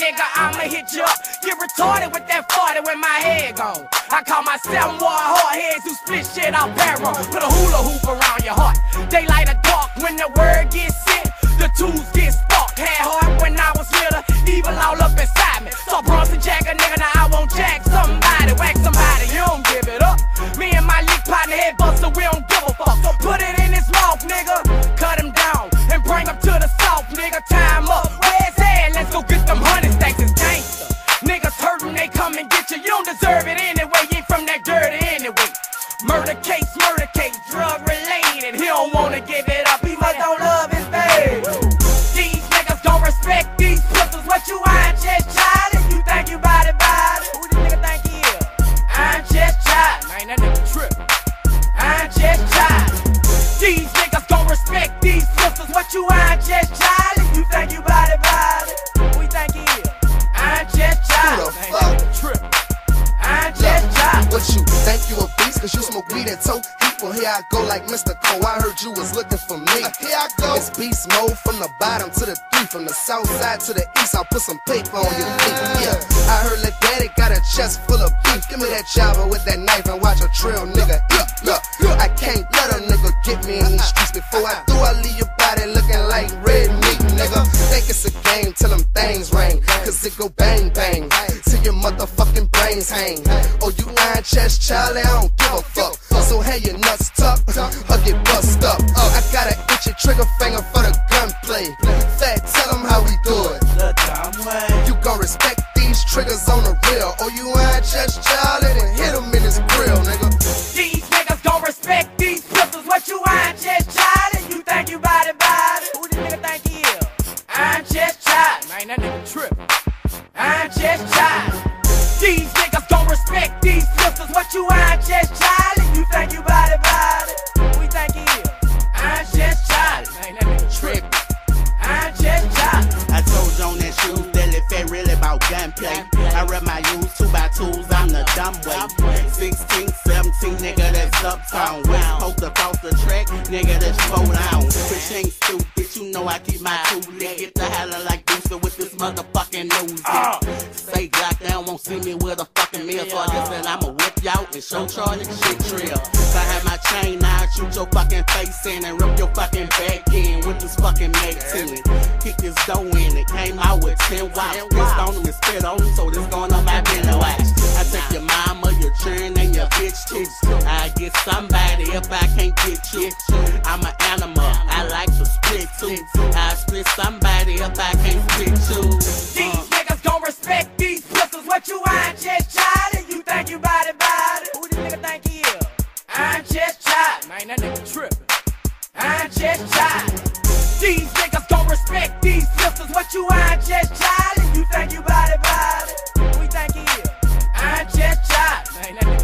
nigga, I'ma hit you up. Get retarded with that 40 when my head gone. I call myself more hard heads who split shit off barrel. Put a hula hoop around your heart. Daylight or dark, when the word gets sent, the tools get sparked. Had heart when I was little, evil all up inside me. Saw Bronson jack a nigga, now I won't jack somebody. Whack somebody, you don't give it up. Me and my league partner head buster, we don't give a fuck. So put it in his mouth, nigga. Cut him down and bring him to the south, nigga. Time up, where's head? Let's go get them 100 stacks, it's gangster. Niggas hurtin', they come and get you. You don't deserve it anyway, you ain't from that dirty anyway. Murder case, drug related. He don't wanna give it up, he must don't love his baby. These niggas don't respect these pistols. What you ain't just child? If you think you body. Who this nigga think he is? I ain't just child. Man, that nigga trip. I ain't just child. These niggas don't respect these pistols. What you ain't just child? If you think you body. Who you think he is? I ain't just child. Man, that nigga trip. I ain't just child. What you think you a beast? Cause you smoke weed and tote. Well, here I go like Mr. Cole. I heard you was looking for me. Here I go. It's beast mode from the bottom to the three, from the south side to the east. I'll put some paper on your feet. Yeah, I heard that daddy got a chest full of beef. Give me that chopper with that knife and watch a trail nigga eat. Look, I can't let a nigga get me in these streets. Before I do, I leave your body looking like red meat, nigga. Think it's a game till them things ring, cause it go bang bang till your motherfucking brains hang. Oh, you lying chest, Charlie? I don't give a fuck. So hey, your nuts tucked or get bust up. I got an itchy trigger finger for the gunplay. Fat, tell them how we do it. You gon' respect these triggers on the real. Oh, you ain't just Charlie, then hit him in his grill, nigga. These niggas don't respect these pistols. What you ain't just child? And you think you body. Who this nigga think he is? I ain't just child. Man, that nigga trip. I ain't just child. These niggas don't respect these pistols. What you ain't just child? And you think you body. Who you think he is? I ain't just child. Man, that nigga trip. I ain't just child. I told you on that shoes that it felt really about gunplay. I rep my use 2x2s, I'm the dumb way. 16, 17, nigga, that's uptown. West Coast across the track, nigga, that's 4 down. Bitch ain't stupid, you know I keep my two lit. Get the holler like Booster with this motherfucking news. Say Glock, they won't see me with a fucking meal. So I just said I'ma whip y'all and show Charlie shit trill. If I had my chain, now I shoot your fucking face in and rip your fucking back in with this fucking neck to it. Kick his dough in, it came out with 10 watts. Pissed on him and spit on him, so this going on my belly watch. I take your mama, your children, and your bitch too. I get somebody if I can't get you. I'm an animal, I like to split too. I split somebody if I can't split you. These niggas don't respect these pistols. What you ain't just child? And you think you body. Who this nigga think he is? I ain't just child. Man, that nigga trippin'. I ain't just child. These niggas don't respect these pistols. What you ain't just child? And you think you body. Who you think he is? I ain't just child. Man, that nigga